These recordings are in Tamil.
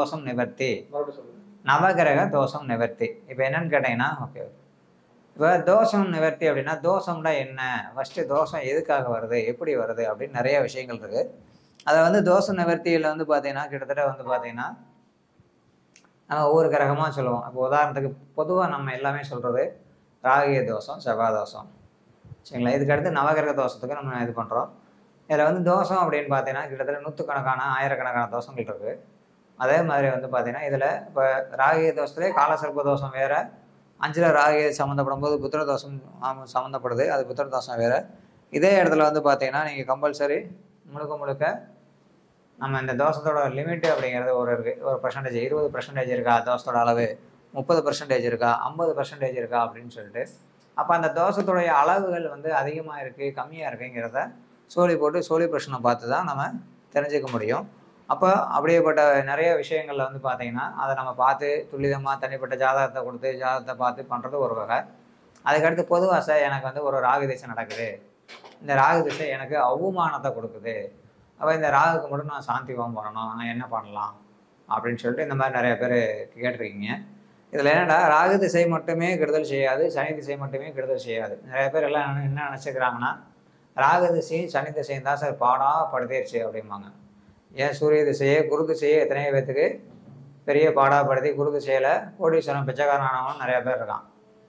தோஷம் நிவர்த்தி. நவகிரக தோஷம் நிவர்த்தி. இப்போ என்னன்னு கேட்டிங்கன்னா, ஓகே, இப்போ தோஷம் நிவர்த்தி அப்படின்னா தோஷம்னா என்ன, ஃபஸ்ட்டு தோஷம் எதுக்காக வருது, எப்படி வருது அப்படின்னு நிறைய விஷயங்கள் இருக்குது. அதை வந்து தோஷ நிவர்த்தியில் வந்து பார்த்தீங்கன்னா கிட்டத்தட்ட வந்து பார்த்தீங்கன்னா நம்ம ஒவ்வொரு கிரகமாக சொல்லுவோம். இப்போ உதாரணத்துக்கு பொதுவாக நம்ம எல்லாமே சொல்கிறது ராகிய தோஷம், செவ்வாய் தோஷம், சரிங்களா. இதுக்கடுத்து நவகிரக தோஷத்துக்கு நம்ம இது பண்ணுறோம். இதில் வந்து தோஷம் அப்படின்னு பார்த்தீங்கன்னா கிட்டத்தட்ட நூற்றுக்கணக்கான ஆயிரக்கணக்கான தோஷங்கள் இருக்குது. அதே மாதிரி வந்து பார்த்தீங்கன்னா இதில் இப்போ ராகிய தோஷத்துலேயே காலசர்ப்ப தோஷம் வேறு, 5ல் ராகிய சம்மந்தப்படும் போது புத்திர தோஷம் சம்மந்தப்படுது, அது புத்திர தோஷம் வேறு. இதே இடத்துல வந்து பார்த்தீங்கன்னா நீங்கள் கம்பல்சரி முழுக்க நம்ம இந்த தோஷத்தோட லிமிட்டு அப்படிங்கிறது ஒரு இருக்குது, ஒரு பர்சன்டேஜ் 20% இருக்கா தோஷத்தோட அளவு, 30% இருக்கா, 50% இருக்கா அப்படின்னு சொல்லிட்டு. அப்போ அந்த தோஷத்துடைய அளவுகள் வந்து அதிகமாக இருக்குது கம்மியாக இருக்குங்கிறத சோழி போட்டு சோழி பிரச்சனை பார்த்து தான் நம்ம தெரிஞ்சுக்க முடியும். அப்போ அப்படியேப்பட்ட நிறைய விஷயங்களில் வந்து பார்த்திங்கன்னா அதை நம்ம பார்த்து துல்லிதமாக தனிப்பட்ட ஜாதகத்தை கொடுத்து ஜாதகத்தை பார்த்து பண்ணுறது ஒரு வகை. அதுக்கடுத்து பொதுவாக சார் எனக்கு வந்து ஒரு ராகு திசை நடக்குது, இந்த ராகு திசை எனக்கு அவமானத்தை கொடுக்குது, அப்போ இந்த ராகுக்கு மட்டும் நான் சாந்தி ஹோமம் பண்ணணும், நான் என்ன பண்ணலாம் அப்படின்னு சொல்லிட்டு இந்த மாதிரி நிறைய பேர் கேட்டிருக்கீங்க. இதில் என்னடா ராகு திசை மட்டுமே கெடுதல் செய்யாது, சனி திசை மட்டுமே கெடுதல் செய்யாது. நிறைய பேர் எல்லாம் என்ன நினச்சிக்கிறாங்கன்னா ராகு திசையும் சனி திசையும் தான் சார் பாடாப்படுத்திடுச்சு அப்படிம்பாங்க. ஏன் சூரிய திசையே குரு திசையே எத்தனையோ பேர்த்துக்கு பெரிய பாடாப்படுத்தி குரு திசையில் கோடீஸ்வரன் பிச்சைக்காரன் ஆனவனும் நிறையா பேர் இருக்கான்.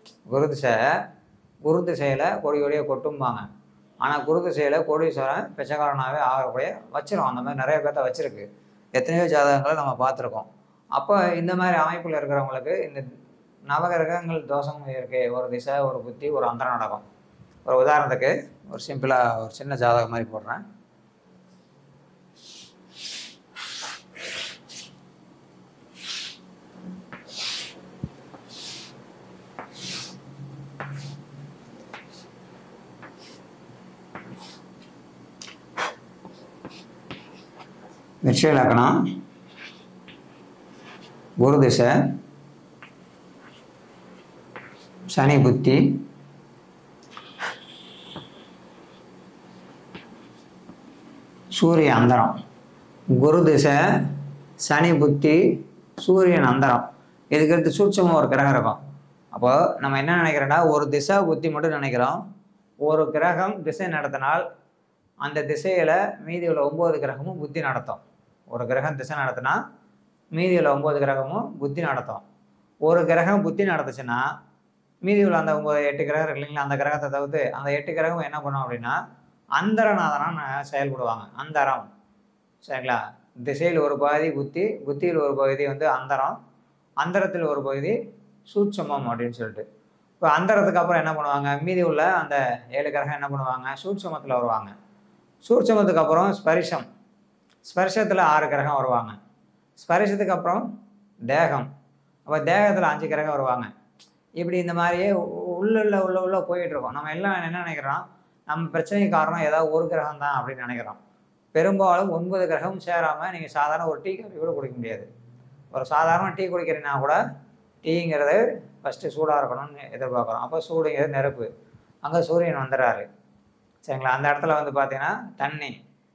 குரு திசையில் கொடியோடைய கொட்டும்பாங்க, ஆனால் குரு திசையில் கோடீஸ்வரன் பிச்சைக்காரனாகவே ஆகக்கூடிய வச்சிரும். அந்த மாதிரி நிறைய பேர்த்த வச்சிருக்கு, எத்தனையோ ஜாதகங்களை நம்ம பார்த்துருக்கோம். அப்போ இந்த மாதிரி அமைப்பில் இருக்கிறவங்களுக்கு இந்த நவகிரகங்கள் தோஷம் இருக்கு, ஒரு திசை ஒரு புத்தி ஒரு அந்தரம் நடக்கும். ஒரு உதாரணத்துக்கு ஒரு சிம்பிளாக ஒரு சின்ன ஜாதகம் மாதிரி போடுறேன். விருச்சிக லக்னம், குரு திசை, சனி புத்தி, சூரிய அந்தரம். குரு திசை, சனி புத்தி, சூரியன் அந்தரம். இதுக்கடுத்து சூட்சமாக ஒரு கிரகம் இருக்கும். அப்போ நம்ம என்ன நினைக்கிறோன்னா ஒரு திசை புத்தி மட்டும் நினைக்கிறோம். ஒரு கிரகம் திசை நடத்தினால் அந்த திசையில் மீதி உள்ள 9 கிரகமும் புத்தி நடத்தும். ஒரு கிரகம் திசை நடத்தினா மீதி உள்ள 9 கிரகமும் புத்தி நடத்தும். ஒரு கிரகம் புத்தி நடத்துச்சுன்னா மீதி உள்ள அந்த 8 கிரகம் இருக்கு இல்லைங்களா, அந்த கிரகத்தை தவிர்த்து அந்த 8 கிரகம் என்ன பண்ணும் அப்படின்னா அந்தரநாதனா செயல்படுவாங்க. அந்தரம், சரிங்களா. திசையில் ஒரு பகுதி புத்தி, புத்தியில் ஒரு பகுதி வந்து அந்தரம், அந்தரத்தில் ஒரு பகுதி சூட்சமம் அப்படின்னு சொல்லிட்டு. இப்போ அந்தரத்துக்கு அப்புறம் என்ன பண்ணுவாங்க, மீதி உள்ள அந்த 7 கிரகம் என்ன பண்ணுவாங்க, சூட்சமத்தில் வருவாங்க. சூட்சமத்துக்கு அப்புறம் ஸ்பரிசம், ஸ்பர்ஷத்தில் 6 கிரகம் வருவாங்க. ஸ்பரிசத்துக்கு அப்புறம் தேகம், அப்போ தேகத்தில் 5 கிரகம் வருவாங்க. இப்படி இந்த மாதிரியே உள்ள போயிட்டு இருக்கோம். நம்ம எல்லாம் என்ன நினைக்கிறோம், நம்ம பிரச்சனைக்கு காரணம் ஏதாவது ஒரு கிரகம் தான் அப்படின்னு நினைக்கிறோம். பெரும்பாலும் 9 கிரகமும் சேராமல் நீங்கள் சாதாரண ஒரு டீ காஃபி கூட குடிக்க முடியாது. ஒரு சாதாரண டீ குடிக்கிறீங்கன்னா கூட டீங்கிறது ஃபஸ்ட்டு சூடாக இருக்கணும்னு எதிர்பார்க்குறோம். அப்போ சூடுங்கிறது நெருப்பு, அங்கே சூரியன் வந்துடுறாரு, சரிங்களா. அந்த இடத்துல வந்து பார்த்தீங்கன்னா தண்ணி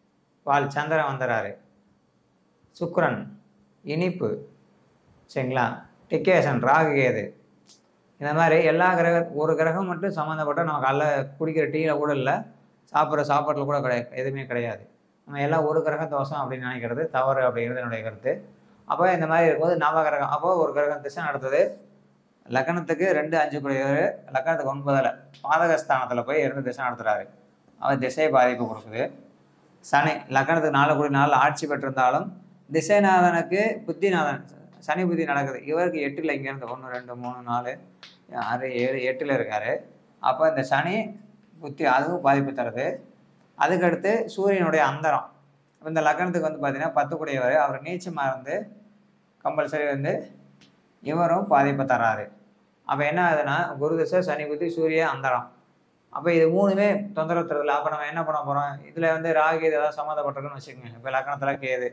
பால் சந்திரன் வந்துடுறாரு, சுக்கிரன் இனிப்பு, சரிங்களா, டிக்கேசன் ராகு கேது. இந்த மாதிரி எல்லா ஒரு கிரகம் மட்டும் சம்மந்தப்பட்ட நம்ம காலைல குடிக்கிற டீயில் கூட இல்லை, சாப்பிட்ற சாப்பாட்டில் கூட கிடையாது, எதுவுமே கிடையாது. நம்ம எல்லாம் ஒரு கிரகம் தோஷம் அப்படின்னு நினைக்கிறது தவறு அப்படிங்கிறது என்னுடைய கருத்து. அப்போ இந்த மாதிரி இருக்கும்போது நவகிரகம், அப்போது ஒரு கிரகம் திசை நடத்துது லக்னத்துக்கு 2, 5 கூடியவர், லக்னத்துக்கு 9ல் பாதகஸ்தானத்தில் போய் இருந்து திசை நடத்துகிறாரு, அவர் திசையை பாதிப்பு கொடுக்குது. சனி லக்னத்துக்கு 4 கூடிய 4 ஆட்சி பெற்றிருந்தாலும் திசைநாதனுக்கு புத்திநாதன் சனி புத்தி நடக்குது. இவருக்கு 8ல் இங்கேருந்து 1, 2, 3, 4, 6, 7, 8ல் இருக்கார். அப்போ இந்த சனி புத்தி அதுவும் பாதிப்பு தருது. அதுக்கடுத்து சூரியனுடைய அந்தரம், இந்த லக்னத்துக்கு வந்து பார்த்தீங்கன்னா 10 கூடியவர், அவர் நீச்சமாக இருந்து கம்பல்சரி வந்து இவரும் பாதிப்பை தர்றாரு. அப்போ என்ன ஆகுதுன்னா குரு திசை, சனி புத்தி, சூரிய அந்தரம். அப்போ இது 3மே தொந்தரவு தருதில்ல. அப்போ நம்ம என்ன பண்ண போகிறோம், இதில் வந்து ராகு இது ஏதாவது சம்மந்தப்பட்டிருக்குன்னு வச்சுக்கோங்க. இப்போ லக்னத்தில் கேது,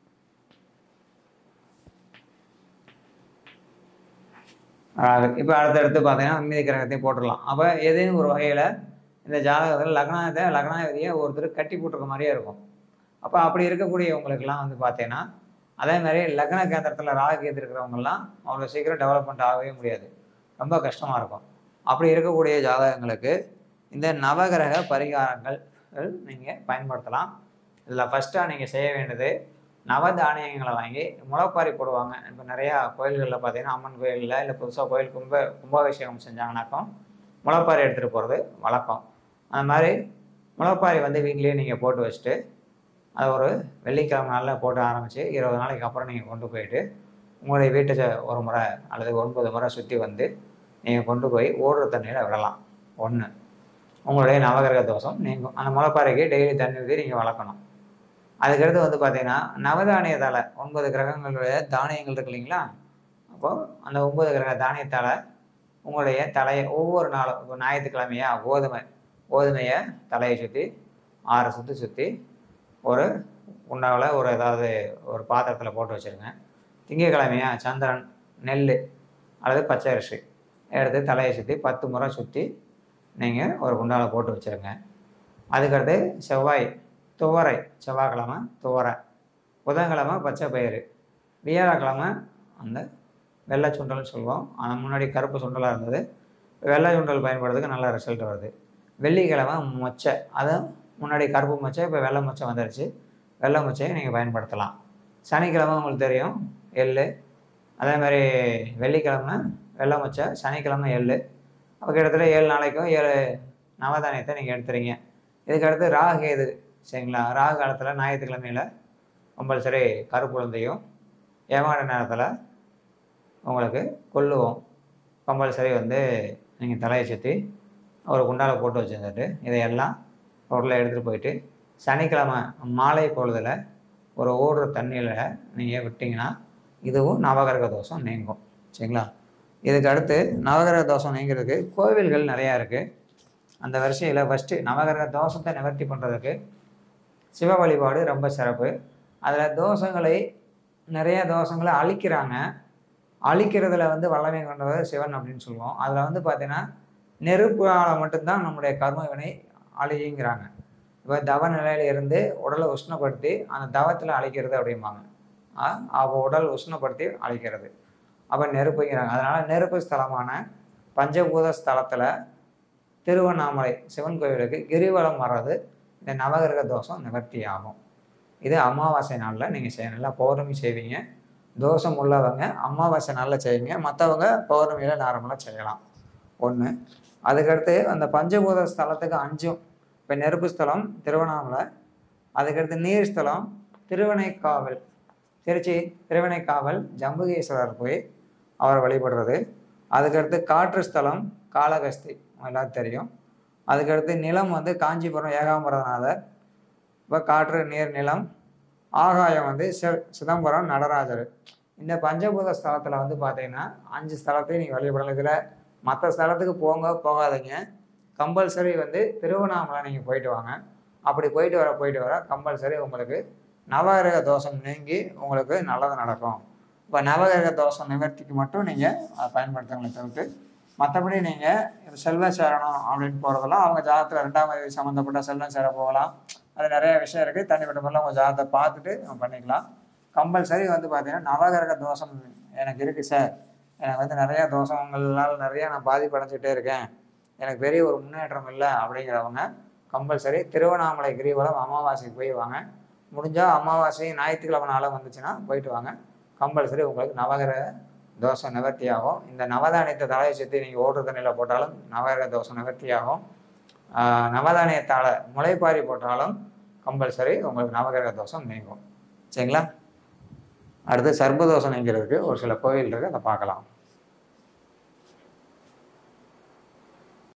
ராகு, இப்போ அடுத்தடுத்து பார்த்தீங்கன்னா மீதி கிரகத்தையும் போட்டுடலாம். அப்போ எதுன்னு ஒரு வகையில் இந்த ஜாதகத்தில் லக்னாதிபதியை ஒருத்தர் கட்டி போட்டிருக்க மாதிரியே இருக்கும். அப்போ அப்படி இருக்கக்கூடியவங்களுக்கெல்லாம் வந்து பார்த்தீங்கன்னா அதே மாதிரி லக்ன கேந்திரத்தில் ராகு கேது இருக்கிறவங்கலாம் அவ்வளோ சீக்கிரம் டெவலப்மெண்ட் ஆகவே முடியாது, ரொம்ப கஷ்டமாக இருக்கும். அப்படி இருக்கக்கூடிய ஜாதகங்களுக்கு இந்த நவகிரக பரிகாரங்கள் நீங்கள் பயன்படுத்தலாம். இதில் ஃபஸ்ட்டாக நீங்கள் செய்ய வேண்டியது நவதானியங்களை வாங்கி முளைப்பாரி போடுவாங்க. இப்போ நிறையா கோயில்களில் பார்த்தீங்கன்னா அம்மன் கோயிலில் இல்லை புதுசாக கோயில் கும்பாபிஷேகம் செஞ்சாங்கனாக்கும் முளைப்பாரி எடுத்துகிட்டு போகிறது வழக்கம். அந்த மாதிரி முளைப்பாரி வந்து வீட்லேயே நீங்கள் போட்டு வச்சுட்டு அதை ஒரு வெள்ளிக்கிழமை நாளில் போட்டு ஆரம்பித்து 20 நாளைக்கு அப்புறம் நீங்கள் கொண்டு போயிட்டு உங்களுடைய வீட்டை ஒரு முறை அல்லது 9 முறை சுற்றி வந்து நீங்கள் கொண்டு போய் ஓடுற தண்ணியில் விடலாம். ஒன்று, உங்களுடைய நவகிரக தோஷம் நீங்கும். அந்த முளைப்பாறைக்கு டெய்லி தண்ணி ஊற்றி நீங்கள் வளர்க்கணும். அதுக்கடுத்து வந்து பார்த்தீங்கன்னா நவதானிய தலை 9 கிரகங்களுடைய தானியங்கள் இருக்கு இல்லைங்களா, அப்போது அந்த 9 கிரக தானியத்தால் உங்களுடைய தலையை ஒவ்வொரு நாளும், இப்போ ஞாயிற்றுக்கிழமையா கோதுமையை தலையை சுற்றி 6 சுற்றி சுற்றி ஒரு உண்டாவில் ஒரு ஏதாவது ஒரு பாத்திரத்தில் போட்டு வச்சுருங்க. திங்கக்கிழமையா சந்திரன் நெல் அல்லது பச்சை அரிசி எடுத்து தலையை சுற்றி 10 முறை சுற்றி நீங்கள் ஒரு குண்டாவில் போட்டு வச்சுருங்க. அதுக்கடுத்து செவ்வாய்க்கிழமை துவரை, புதன்கிழமை பச்சை பயிறு, வியாழக்கிழமை அந்த வெள்ளை சுண்டல்னு சொல்லுவோம். ஆனால் முன்னாடி கருப்பு சுண்டலாக இருந்தது, வெள்ளை சுண்டல் பயன்படுறதுக்கு நல்ல ரிசல்ட் வருது. வெள்ளிக்கிழமை மொச்சை, அதுவும் முன்னாடி கருப்பு மொச்சை இப்போ வெள்ளை மொச்சை வந்துடுச்சு, வெள்ளை மொச்சையை நீங்கள் பயன்படுத்தலாம். சனிக்கிழமை உங்களுக்கு தெரியும் எள், அதே மாதிரி வெள்ளிக்கிழமை வெள்ளை மொச்சை, சனிக்கிழமை எள். அப்போ கிட்டத்தட்ட 7 நாளைக்கும் 7 நவதானியத்தை நீங்கள் எடுத்துறீங்க. இதுக்கடுத்து ராகு கேது சரிங்களா, ராகு காலத்தில் ஞாயிற்றுக்கிழமையில் கம்பல்சரி கருப்புளுந்தையும், ஏமாட நேரத்தில் உங்களுக்கு கொள்ளுவோம் கம்பல்சரி வந்து நீங்கள் தலையை சுற்றி ஒரு குண்டாவில் போட்டு வச்சுருந்துட்டு இதையெல்லாம் பொருளை எடுத்துகிட்டு போயிட்டு சனிக்கிழமை மாலை பொழுதில் ஒரு ஓடுற தண்ணியில் நீங்கள் விட்டிங்கன்னா இதுவும் நவகிரக தோஷம் நீங்கும் சரிங்களா. இதுக்கு அடுத்து நவகிரக தோஷம் நீங்கிறதுக்கு கோவில்கள் நிறையா இருக்குது. அந்த வரிசையில் ஃபஸ்ட்டு நவகிரக தோஷத்தை நிவர்த்தி பண்ணுறதுக்கு சிவ வழிபாடு ரொம்ப சிறப்பு. அதில் நிறைய தோஷங்களை அழிக்கிறதுல வந்து வல்லமை கொண்டவர் சிவன் அப்படின்னு சொல்லுவோம். அதில் வந்து பார்த்தீங்கன்னா நெருப்பால் மட்டும்தான் நம்முடைய கர்மவினை அழியுங்கிறாங்க. இப்போ தவ நிலையில இருந்து உடலை உஷ்ணப்படுத்தி அந்த தவத்தில் அழிக்கிறது அப்படிம்பாங்க. அப்போ உடல் உஷ்ணப்படுத்தி அழிக்கிறது, அப்போ நெருப்புங்கிறாங்க. அதனால் நெருப்பு ஸ்தலமான பஞ்சபூத ஸ்தலத்தில் திருவண்ணாமலை சிவன் கோவிலுக்கு கிரிவலம் வர்றது இந்த நவகிரக தோஷம் நிவர்த்தி ஆகும். இது அமாவாசை நாளில் நீங்கள் செய்யணும். நல்லா பௌர்ணமி செய்வீங்க, தோஷம் உள்ளவங்க அமாவாசை நாளில் செய்வீங்க, மற்றவங்க பௌர்ணமியில் நார்மலாக செய்யலாம். ஒன்று. அதுக்கடுத்து அந்த பஞ்சபூத ஸ்தலத்துக்கு 5, இப்போ நெருப்பு ஸ்தலம் திருவண்ணாமலை, அதுக்கடுத்து நீர் ஸ்தலம் திருவனைக்காவல், திருச்சி திருவனைக்காவல் ஜம்புகேஸ்வரர் போய் அவரை வழிபடுறது. அதுக்கடுத்து காற்று ஸ்தலம் காளகஸ்தி எல்லாரும் தெரியும். அதுக்கடுத்து நிலம் வந்து காஞ்சிபுரம் ஏகாம்பரநாதர், இப்போ காற்று நீர் நிலம். ஆகாயம் வந்து சிதம்பரம் நடராஜர். இந்த பஞ்சபூத ஸ்தலத்தில் வந்து பார்த்தீங்கன்னா 5 ஸ்தலத்தையும் நீங்கள் வழிபடலாம். இதில் மற்ற ஸ்தலத்துக்கு போகாதீங்க, கம்பல்சரி வந்து திருவண்ணாமலை நீங்கள் போயிட்டு வாங்க. அப்படி போயிட்டு வர கம்பல்சரி உங்களுக்கு நவகிரக தோஷம் நீங்கி உங்களுக்கு நல்லது நடக்கும். இப்போ நவகிரக தோஷம் நிவர்த்திக்கு மட்டும் நீங்கள் அதை பயன்படுத்துவங்களை தவிர்த்து மற்றபடி நீங்கள் செல்வம் சேரணும் அப்படின்னு போகிறதெல்லாம் அவங்க ஜாதகத்தில் 2ஆம் தேதி சம்மந்தப்பட்ட செல்வம் சேர போகலாம். அது நிறைய விஷயம் இருக்குது, தனிப்பட்ட முறையில் உங்கள் ஜாதகத்தை பார்த்துட்டு நம்ம பண்ணிக்கலாம். கம்பல்சரி வந்து பார்த்தீங்கன்னா நவகிரக தோஷம் எனக்கு இருக்குது சார், எனக்கு வந்து நிறையா தோஷங்களால் நிறையா நான் பாதிப்படைஞ்சிட்டே இருக்கேன், எனக்கு பெரிய ஒரு முன்னேற்றம் இல்லை அப்படிங்கிறவங்க கம்பல்சரி திருவண்ணாமலை கிரிவலம் அமாவாசைக்கு போய் வாங்க. முடிஞ்சால் அமாவாசை ஞாயிற்றுக்கிழமை நாளாக வந்துச்சுன்னா போயிட்டு வாங்க. கம்பல்சரி உங்களுக்கு நவகிரக தோஷம் நிவர்த்தி ஆகும். இந்த நவதானியத்தை தலையை சுற்றி நீங்கள் ஓடுற தண்ணியில் போட்டாலும் நவகிரக தோஷம் நிவர்த்தி ஆகும். நவதானியத்தால் முளைப்பாரி போட்டாலும் கம்பல்சரி உங்களுக்கு நவகிரக தோஷம் நீங்கும் சரிங்களா. அடுத்து சர்ப்பதோஷம் நீங்கிறதுக்கு ஒரு சில கோவில் இருக்குது, அதை பார்க்கலாம்.